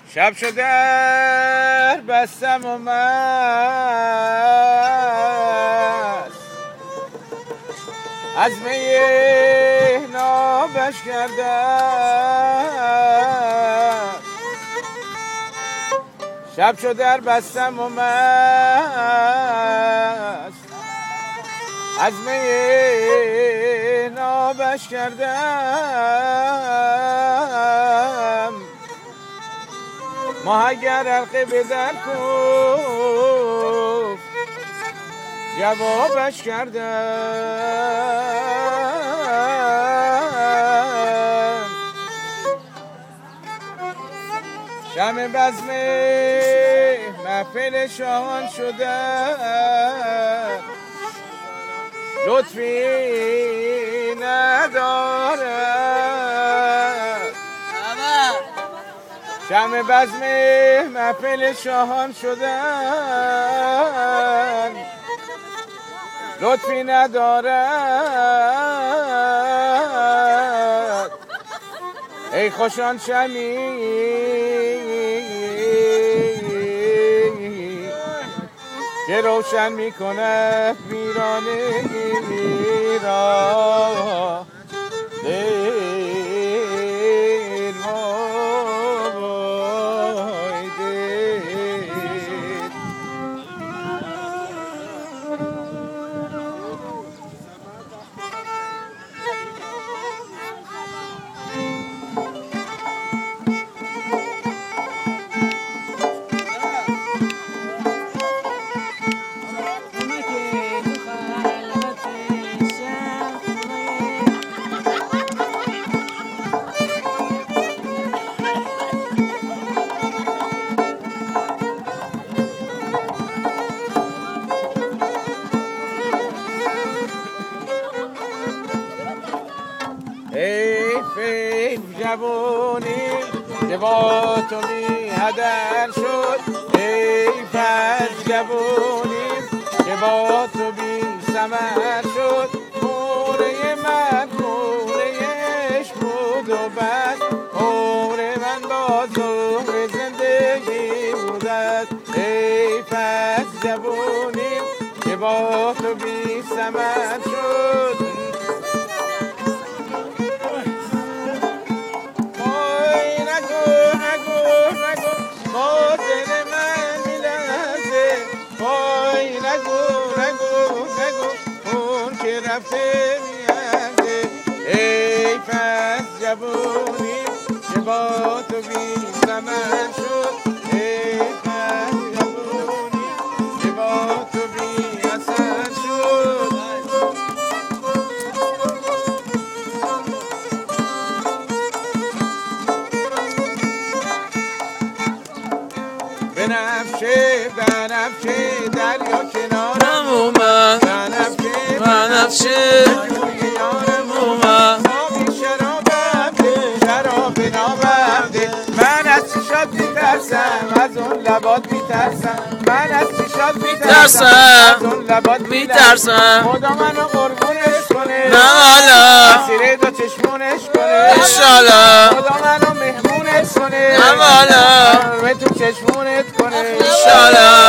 شب شده بستم و مست از می نابش کردم. شب شده بستم و مست از می نابش کردم. ماه اگر حلقه به در کوفت جوابش کردم. شمع بزم محفل شاهان شده لطفی ندارد. شمع بزم محفل شاهان شدن لطفی ندارد. ای خوشان شمی که روشن میکنه ویرانگی را. ای فیل جوانی که با تو بی هدر شد. ای فیل جوانی که با تو بی ثمر شد. موره من موره عشق بود و بس موره من با زهر زندگی بودد. ای فیل جوانی که با تو بی ثمر شد. رفته میانده ای پس جوانی که با تو بی ثمر شد. ای پس جوانی که با تو بی اثر شد. بنفشه دریا کنارم اومد. بنفشه یارم اومد. شراب نابم ده. من از چشات میترسم از اون لبات میترسم. من از چشات میترسم از اون لبات میترسم. خدا منو قربونش کنه نه حالا اسیر دو چشمونش کنه انشالله. خدا منو مهمونش کنه نه حالا به تو چشمونت کنه انشالله.